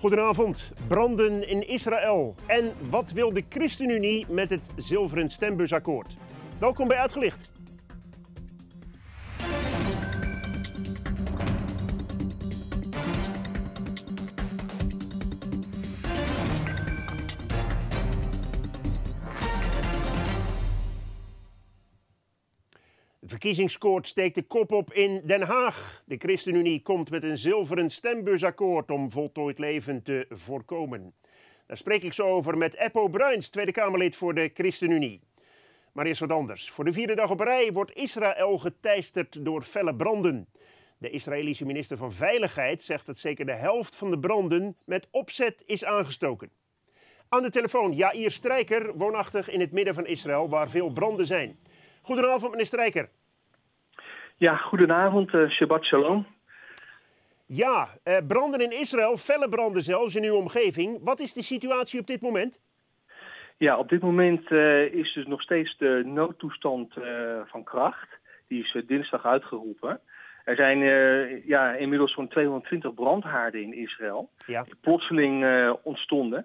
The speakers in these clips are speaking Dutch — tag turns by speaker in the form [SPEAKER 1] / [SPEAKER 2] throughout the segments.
[SPEAKER 1] Goedenavond. Branden in Israël. En wat wil de ChristenUnie met het Zilveren Stembusakkoord? Welkom bij Uitgelicht. De verkiezingskoord steekt de kop op in Den Haag. De ChristenUnie komt met een zilveren stembusakkoord om voltooid leven te voorkomen. Daar spreek ik zo over met Eppo Bruins, Tweede Kamerlid voor de ChristenUnie. Maar eerst wat anders. Voor de vierde dag op rij wordt Israël geteisterd door felle branden. De Israëlische minister van Veiligheid zegt dat zeker de helft van de branden met opzet is aangestoken. Aan de telefoon Jair Strijker, woonachtig in het midden van Israël waar veel branden zijn. Goedenavond, meneer Strijker.
[SPEAKER 2] Ja, goedenavond. Shabbat shalom.
[SPEAKER 1] Ja, branden in Israël, felle branden zelfs in uw omgeving. Wat is de situatie op dit moment?
[SPEAKER 2] Ja, op dit moment is dus nog steeds de noodtoestand van kracht. Die is dinsdag uitgeroepen. Er zijn inmiddels zo'n 220 brandhaarden in Israël.
[SPEAKER 1] Ja.
[SPEAKER 2] Die plotseling ontstonden.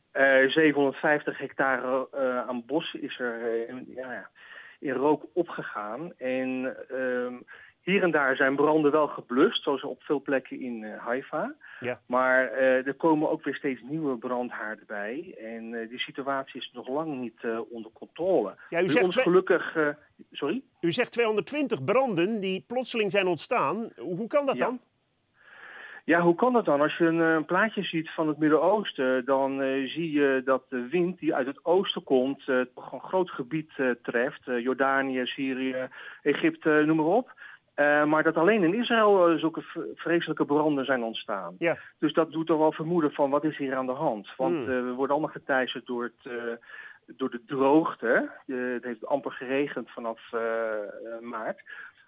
[SPEAKER 2] 750 hectare aan bos is er in rook opgegaan. En hier en daar zijn branden wel geblust, zoals op veel plekken in Haifa.
[SPEAKER 1] Ja.
[SPEAKER 2] Maar er komen ook weer steeds nieuwe brandhaarden bij. En die situatie is nog lang niet onder controle.
[SPEAKER 1] Ja, u zegt
[SPEAKER 2] gelukkig... sorry?
[SPEAKER 1] U zegt 220 branden die plotseling zijn ontstaan. Hoe kan dat dan?
[SPEAKER 2] Ja, hoe kan dat dan? Als je een plaatje ziet van het Midden-Oosten, dan zie je dat de wind die uit het oosten komt toch een groot gebied treft. Jordanië, Syrië, Egypte, noem maar op. Maar dat alleen in Israël zulke vreselijke branden zijn ontstaan.
[SPEAKER 1] Ja.
[SPEAKER 2] Dus dat doet toch wel vermoeden van wat is hier aan de hand. Want we worden allemaal geteisterd door de droogte. Het heeft amper geregend vanaf maart.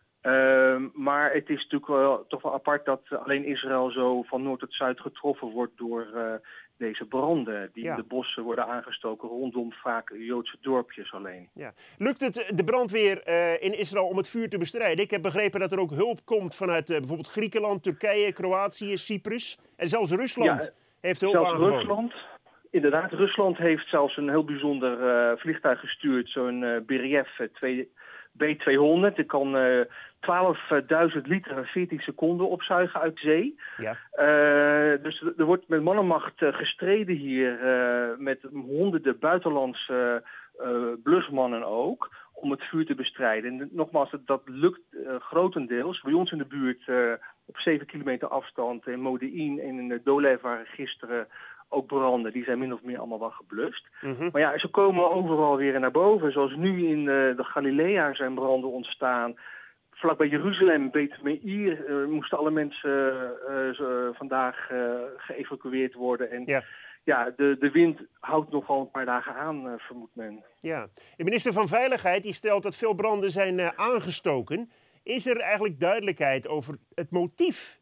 [SPEAKER 2] Maar het is natuurlijk toch wel apart dat alleen Israël zo van noord tot zuid getroffen wordt door deze branden. Die in de bossen worden aangestoken rondom vaak Joodse dorpjes alleen.
[SPEAKER 1] Ja. Lukt het de brandweer in Israël om het vuur te bestrijden? Ik heb begrepen dat er ook hulp komt vanuit bijvoorbeeld Griekenland, Turkije, Kroatië, Cyprus. En zelfs Rusland heeft hulp aangeboden.
[SPEAKER 2] Rusland. Inderdaad, Rusland heeft zelfs een heel bijzonder vliegtuig gestuurd. Zo'n Beriev B200. Die kan 12.000 liter in 14 seconden opzuigen uit zee.
[SPEAKER 1] Ja.
[SPEAKER 2] Dus er wordt met mannenmacht gestreden hier met honderden buitenlandse blusmannen ook om het vuur te bestrijden. En nogmaals, dat lukt grotendeels. Bij ons in de buurt op 7 kilometer afstand in Modi'in en in Dolev waren gisteren ook branden, die zijn min of meer allemaal wel geblust.
[SPEAKER 1] Mm-hmm.
[SPEAKER 2] Maar ja, ze komen overal weer naar boven. Zoals nu in de Galilea zijn branden ontstaan. Vlakbij Jeruzalem, Beit Meir, moesten alle mensen vandaag geëvacueerd worden. En de wind houdt nog wel een paar dagen aan, vermoedt men.
[SPEAKER 1] Ja. De minister van Veiligheid die stelt dat veel branden zijn aangestoken. Is er eigenlijk duidelijkheid over het motief?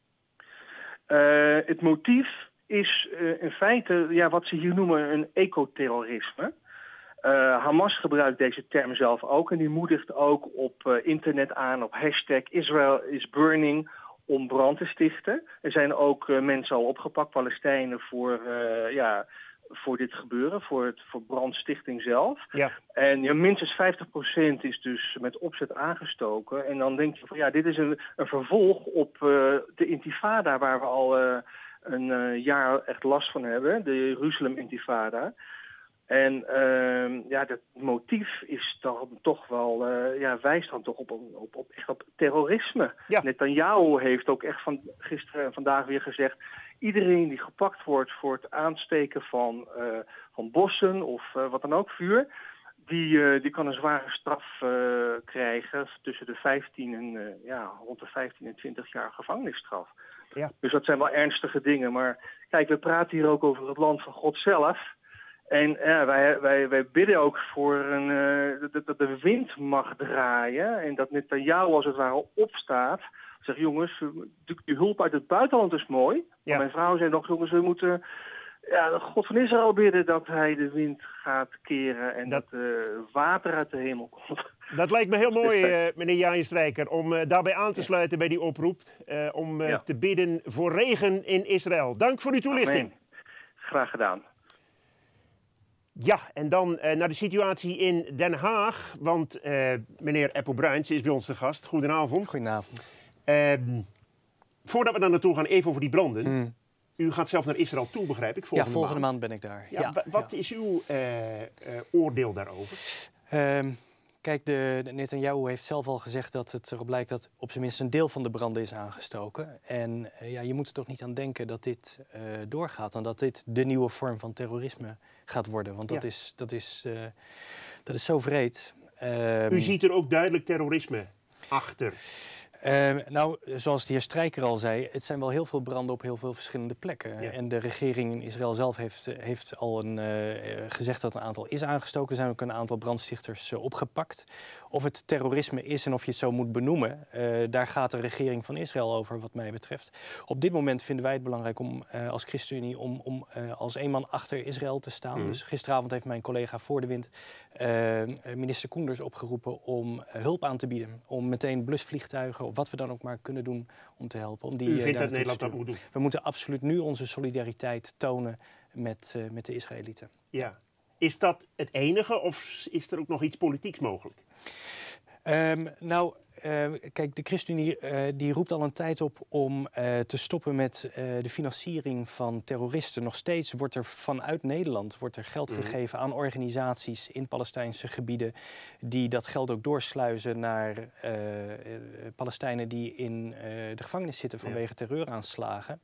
[SPEAKER 2] Het motief is in feite wat ze hier noemen een ecoterrorisme. Hamas gebruikt deze term zelf ook en die moedigt ook op internet aan, op hashtag Israel is burning, om brand te stichten. Er zijn ook mensen al opgepakt, Palestijnen, voor dit gebeuren, voor brandstichting zelf. Ja. En minstens 50% is dus met opzet aangestoken. En dan denk je van dit is een vervolg op de intifada waar we al een jaar echt last van hebben, de Jeruzalem-intifada. En dat motief is dan toch wel, wijst dan toch op terrorisme. Ja. Netanyahu heeft ook echt gisteren en vandaag weer gezegd, iedereen die gepakt wordt voor het aansteken van bossen of wat dan ook, vuur, die kan een zware straf krijgen tussen de 15 en rond de 15 en 20 jaar gevangenisstraf. Ja. Dus dat zijn wel ernstige dingen. Maar kijk, we praten hier ook over het land van God zelf. En wij bidden ook voor dat de wind mag draaien. En dat Netanyahu als het ware opstaat. Zegt, jongens, die hulp uit het buitenland is mooi. Ja. Maar mijn vrouw zei nog, jongens, we moeten de God van Israël bidden dat hij de wind gaat keren. En dat water uit de hemel komt.
[SPEAKER 1] Dat lijkt me heel mooi, meneer Jaan Strijker, om daarbij aan te sluiten bij die oproep. Om te bidden voor regen in Israël. Dank voor uw toelichting.
[SPEAKER 2] Amen. Graag gedaan.
[SPEAKER 1] Ja, en dan naar de situatie in Den Haag. Want meneer Eppo Bruins is bij ons te gast. Goedenavond.
[SPEAKER 3] Goedenavond.
[SPEAKER 1] Voordat we daar naartoe gaan, even over die branden. U gaat zelf naar Israël toe, begrijp ik,
[SPEAKER 3] volgende maand ben ik daar.
[SPEAKER 1] Wat is uw oordeel daarover?
[SPEAKER 3] Kijk, de Netanyahu heeft zelf al gezegd dat het erop lijkt dat op zijn minst een deel van de branden is aangestoken. En je moet er toch niet aan denken dat dit doorgaat en dat dit de nieuwe vorm van terrorisme gaat worden. Want dat is zo wreed.
[SPEAKER 1] U ziet er ook duidelijk terrorisme achter.
[SPEAKER 3] Zoals de heer Strijker al zei, het zijn wel heel veel branden op heel veel verschillende plekken. Ja. En de regering in Israël zelf heeft al gezegd dat een aantal is aangestoken. Er zijn ook een aantal brandstichters opgepakt. Of het terrorisme is en of je het zo moet benoemen, daar gaat de regering van Israël over wat mij betreft. Op dit moment vinden wij het belangrijk om als ChristenUnie om als een man achter Israël te staan. Dus gisteravond heeft mijn collega Voor de Wind minister Koenders opgeroepen om hulp aan te bieden. Om meteen blusvliegtuigen of wat we dan ook maar kunnen doen om te helpen. Om die,
[SPEAKER 1] U vindt dat Nederland dat moet doen?
[SPEAKER 3] We moeten absoluut nu onze solidariteit tonen met de Israëlieten.
[SPEAKER 1] Ja. Is dat het enige of is er ook nog iets politieks mogelijk?
[SPEAKER 3] Kijk, de ChristenUnie die roept al een tijd op om te stoppen met de financiering van terroristen. Nog steeds wordt er vanuit Nederland geld gegeven aan organisaties in Palestijnse gebieden die dat geld ook doorsluizen naar Palestijnen die in de gevangenis zitten vanwege terreuraanslagen.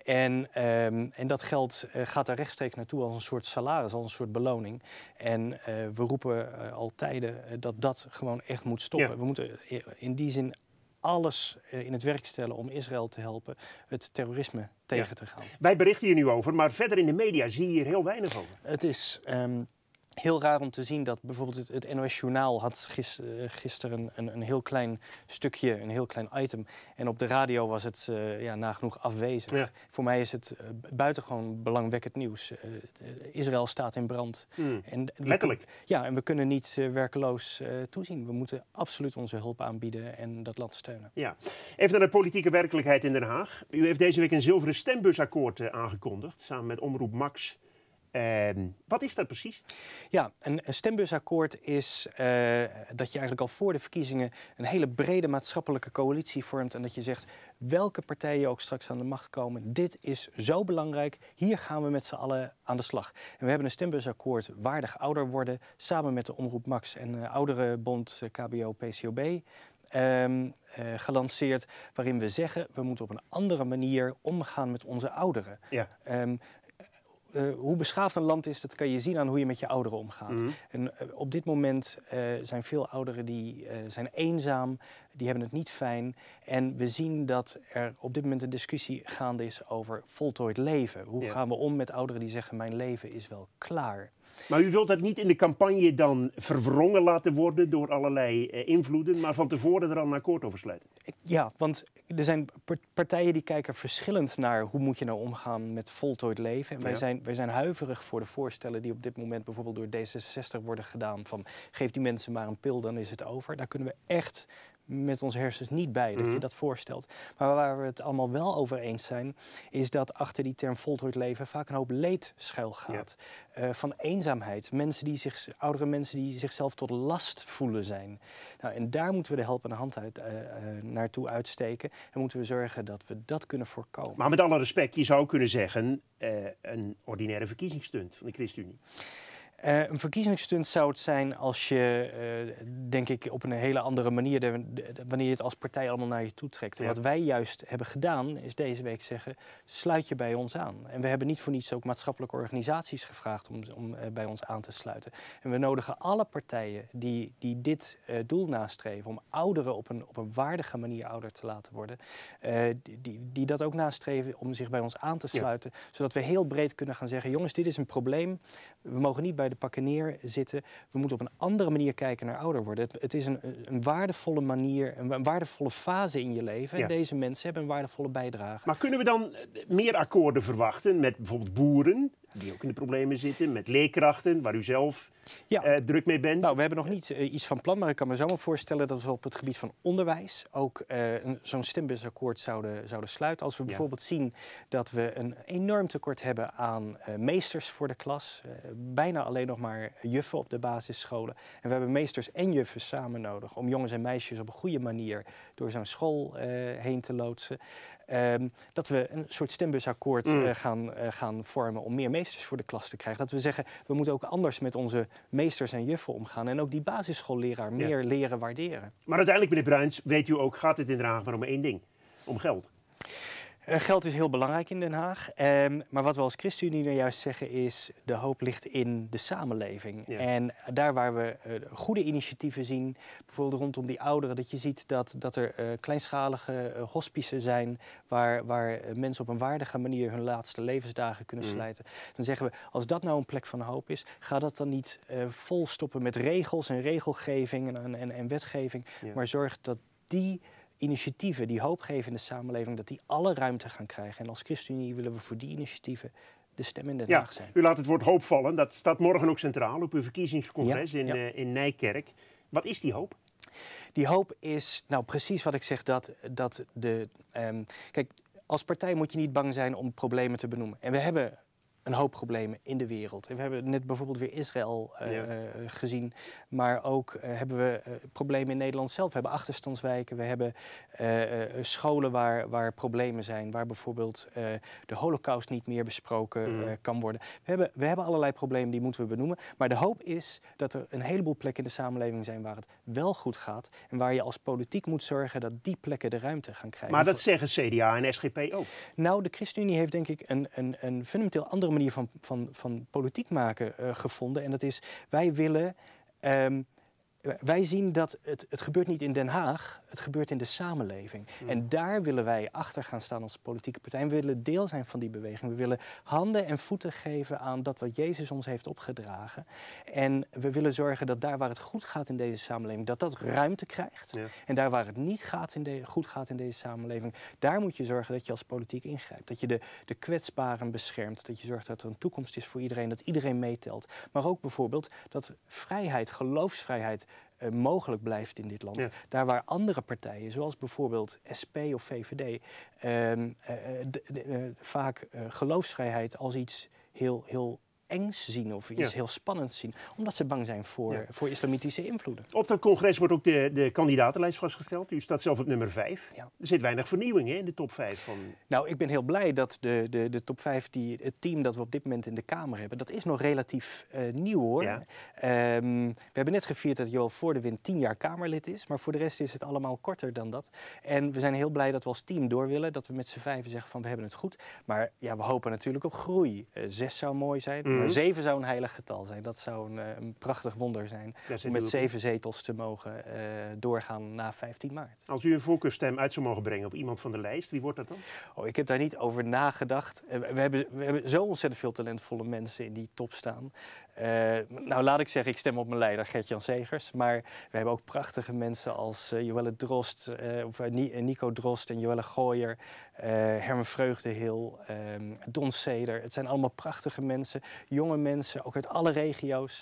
[SPEAKER 3] En dat geld gaat daar rechtstreeks naartoe als een soort salaris, als een soort beloning. En we roepen al tijden dat gewoon echt moet stoppen. Ja. We moeten in die zin alles in het werk stellen om Israël te helpen het terrorisme tegen te gaan.
[SPEAKER 1] Wij berichten hier nu over, maar verder in de media zie je hier heel weinig over.
[SPEAKER 3] Het is heel raar om te zien dat bijvoorbeeld het NOS Journaal had gisteren een heel klein stukje, een heel klein item. En op de radio was het nagenoeg afwezig. Ja. Voor mij is het buitengewoon belangwekkend nieuws. Israël staat in brand.
[SPEAKER 1] Letterlijk.
[SPEAKER 3] En we kunnen niet werkeloos toezien. We moeten absoluut onze hulp aanbieden en dat land steunen.
[SPEAKER 1] Ja. Even naar de politieke werkelijkheid in Den Haag. U heeft deze week een zilveren stembusakkoord aangekondigd, samen met Omroep Max. Wat is dat precies?
[SPEAKER 3] Ja, een stembusakkoord is dat je eigenlijk al voor de verkiezingen een hele brede maatschappelijke coalitie vormt. En dat je zegt, welke partijen ook straks aan de macht komen, dit is zo belangrijk, hier gaan we met z'n allen aan de slag. En we hebben een stembusakkoord waardig ouder worden, samen met de Omroep Max en Ouderenbond KBO-PCOB. Gelanceerd, waarin we zeggen, we moeten op een andere manier omgaan met onze ouderen. Ja. Hoe beschaafd een land is, dat kan je zien aan hoe je met je ouderen omgaat. En op dit moment zijn veel ouderen die zijn eenzaam, die hebben het niet fijn. En we zien dat er op dit moment een discussie gaande is over voltooid leven. Hoe gaan we om met ouderen die zeggen, mijn leven is wel klaar?
[SPEAKER 1] Maar u wilt dat niet in de campagne dan verwrongen laten worden door allerlei invloeden, maar van tevoren er al een akkoord over sluiten?
[SPEAKER 3] Ja, want er zijn partijen die kijken verschillend naar hoe moet je nou omgaan met voltooid leven. En wij zijn huiverig voor de voorstellen die op dit moment bijvoorbeeld door D66 worden gedaan. Van geef die mensen maar een pil, dan is het over. Daar kunnen we echt met onze hersens niet bij dat je dat voorstelt. Maar waar we het allemaal wel over eens zijn, is dat achter die term voltooid leven vaak een hoop leed schuil gaat. Van eenzaamheid. Oudere mensen die zichzelf tot last voelen zijn. Nou, en daar moeten we de helpende hand naartoe uitsteken. En moeten we zorgen dat we dat kunnen voorkomen.
[SPEAKER 1] Maar met alle respect, je zou kunnen zeggen, een ordinaire verkiezingsstunt van de ChristenUnie.
[SPEAKER 3] Een verkiezingsstunt zou het zijn als je, denk ik, op een hele andere manier, wanneer je het als partij allemaal naar je toe trekt. Ja. Wat wij juist hebben gedaan, is deze week zeggen, sluit je bij ons aan. En we hebben niet voor niets ook maatschappelijke organisaties gevraagd om bij ons aan te sluiten. En we nodigen alle partijen die dit doel nastreven, om ouderen op een waardige manier ouder te laten worden, die dat ook nastreven om zich bij ons aan te sluiten. Ja. Zodat we heel breed kunnen gaan zeggen, jongens, dit is een probleem. We mogen niet bij de pakken neerzitten. We moeten op een andere manier kijken naar ouder worden. Het is een waardevolle manier, een waardevolle fase in je leven. Ja. En deze mensen hebben een waardevolle bijdrage.
[SPEAKER 1] Maar kunnen we dan meer akkoorden verwachten met bijvoorbeeld boeren, die ook in de problemen zitten, met leerkrachten, waar u zelf druk mee bent.
[SPEAKER 3] Nou, we hebben nog niet iets van plan, maar ik kan me zo maar voorstellen dat we op het gebied van onderwijs ook zo'n stembusakkoord zouden sluiten. Als we bijvoorbeeld zien dat we een enorm tekort hebben aan meesters voor de klas. Bijna alleen nog maar juffen op de basisscholen. En we hebben meesters en juffen samen nodig om jongens en meisjes op een goede manier door zo'n school heen te loodsen. Dat we een soort stembusakkoord gaan vormen om meer meesters voor de klas te krijgen. Dat we zeggen, we moeten ook anders met onze meesters en juffen omgaan. En ook die basisschoolleraar meer leren waarderen.
[SPEAKER 1] Maar uiteindelijk, meneer Bruins, weet u ook, gaat het in Den Haag maar om één ding. Om geld.
[SPEAKER 3] Geld is heel belangrijk in Den Haag. Maar wat we als ChristenUnie nou juist zeggen is, de hoop ligt in de samenleving. Ja. En daar waar we goede initiatieven zien, bijvoorbeeld rondom die ouderen, dat je ziet dat er kleinschalige hospices zijn waar mensen op een waardige manier hun laatste levensdagen kunnen slijten. Dan zeggen we, als dat nou een plek van hoop is, ga dat dan niet volstoppen met regels en regelgeving en wetgeving, maar zorg dat die initiatieven die hoop geven in de samenleving, dat die alle ruimte gaan krijgen. En als ChristenUnie willen we voor die initiatieven de stem in Den Haag zijn.
[SPEAKER 1] U laat het woord hoop vallen. Dat staat morgen ook centraal op uw verkiezingscongres in Nijkerk. Wat is die hoop?
[SPEAKER 3] Die hoop is, nou precies wat ik zeg, kijk, als partij moet je niet bang zijn om problemen te benoemen. En we hebben een hoop problemen in de wereld. We hebben net bijvoorbeeld weer Israël gezien. Maar ook hebben we problemen in Nederland zelf. We hebben achterstandswijken. We hebben scholen waar problemen zijn. Waar bijvoorbeeld de Holocaust niet meer besproken kan worden. We hebben allerlei problemen, die moeten we benoemen. Maar de hoop is dat er een heleboel plekken in de samenleving zijn waar het wel goed gaat. En waar je als politiek moet zorgen dat die plekken de ruimte gaan krijgen.
[SPEAKER 1] Maar dat zeggen CDA en SGP ook.
[SPEAKER 3] Nou, de ChristenUnie heeft denk ik een fundamenteel andere manier van politiek maken gevonden. En dat is, wij zien dat het gebeurt niet in Den Haag, het gebeurt in de samenleving. En daar willen wij achter gaan staan als politieke partij. En we willen deel zijn van die beweging. We willen handen en voeten geven aan dat wat Jezus ons heeft opgedragen. En we willen zorgen dat daar waar het goed gaat in deze samenleving, dat ruimte krijgt. Ja. En daar waar het niet goed gaat in deze samenleving, daar moet je zorgen dat je als politiek ingrijpt. Dat je de kwetsbaren beschermt. Dat je zorgt dat er een toekomst is voor iedereen, dat iedereen meetelt. Maar ook bijvoorbeeld dat vrijheid, geloofsvrijheid, mogelijk blijft in dit land. Ja. Daar waar andere partijen, zoals bijvoorbeeld SP of VVD, vaak geloofsvrijheid als iets heel engs zien of iets heel spannends zien. Omdat ze bang zijn voor islamitische invloeden.
[SPEAKER 1] Op dat congres wordt ook de kandidatenlijst vastgesteld. U staat zelf op nummer 5. Ja. Er zit weinig vernieuwing in de top 5 van...
[SPEAKER 3] Nou, ik ben heel blij dat de top 5, het team dat we op dit moment in de Kamer hebben, dat is nog relatief nieuw hoor. Ja. We hebben net gevierd dat Joël Voordewind 10 jaar Kamerlid is. Maar voor de rest is het allemaal korter dan dat. En we zijn heel blij dat we als team door willen. Dat we met z'n 5 zeggen van we hebben het goed. Maar ja, we hopen natuurlijk op groei. 6 zou mooi zijn. 7 zou een heilig getal zijn. Dat zou een prachtig wonder zijn. Om met 7 zetels te mogen doorgaan na 15 maart.
[SPEAKER 1] Als u een voorkeurstem uit zou mogen brengen op iemand van de lijst, wie wordt dat dan?
[SPEAKER 3] Oh, ik heb daar niet over nagedacht. We hebben zo ontzettend veel talentvolle mensen in die top staan. Nou, laat ik zeggen, ik stem op mijn leider Gert-Jan Segers. Maar we hebben ook prachtige mensen als Joelle Drost, Nico Drost en Joelle Gooyer, Herman Vreugdehil, Don Seder. Het zijn allemaal prachtige mensen, jonge mensen, ook uit alle regio's.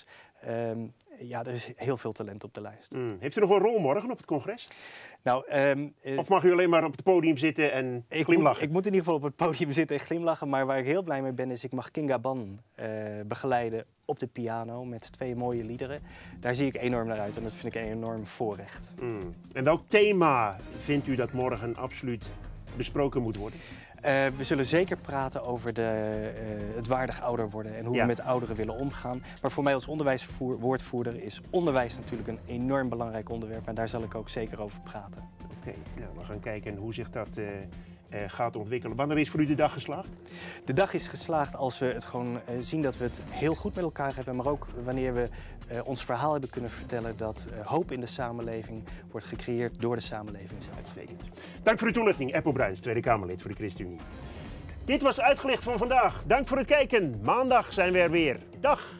[SPEAKER 3] Ja, er is heel veel talent op de lijst.
[SPEAKER 1] Heeft u nog een rol morgen op het congres?
[SPEAKER 3] Nou,
[SPEAKER 1] of mag u alleen maar op het podium zitten en glimlachen?
[SPEAKER 3] Ik moet in ieder geval op het podium zitten en glimlachen. Maar waar ik heel blij mee ben is, ik mag Kinga Ban begeleiden op de piano met 2 mooie liederen. Daar zie ik enorm naar uit en dat vind ik een enorm voorrecht.
[SPEAKER 1] En welk thema vindt u dat morgen absoluut besproken moet worden?
[SPEAKER 3] We zullen zeker praten over het waardig ouder worden en hoe we met ouderen willen omgaan. Maar voor mij als onderwijswoordvoerder is onderwijs natuurlijk een enorm belangrijk onderwerp. En daar zal ik ook zeker over praten.
[SPEAKER 1] Oké, nou, we gaan kijken hoe zich dat gaat ontwikkelen. Wanneer is voor u de dag geslaagd?
[SPEAKER 3] De dag is geslaagd als we het gewoon zien dat we het heel goed met elkaar hebben. Maar ook wanneer we ons verhaal hebben kunnen vertellen dat hoop in de samenleving wordt gecreëerd door de samenleving zelf.
[SPEAKER 1] Uitstekend. Dank voor uw toelichting, Eppo Bruins, Tweede Kamerlid voor de ChristenUnie. Dit was Uitgelicht voor vandaag. Dank voor het kijken. Maandag zijn we er weer. Dag!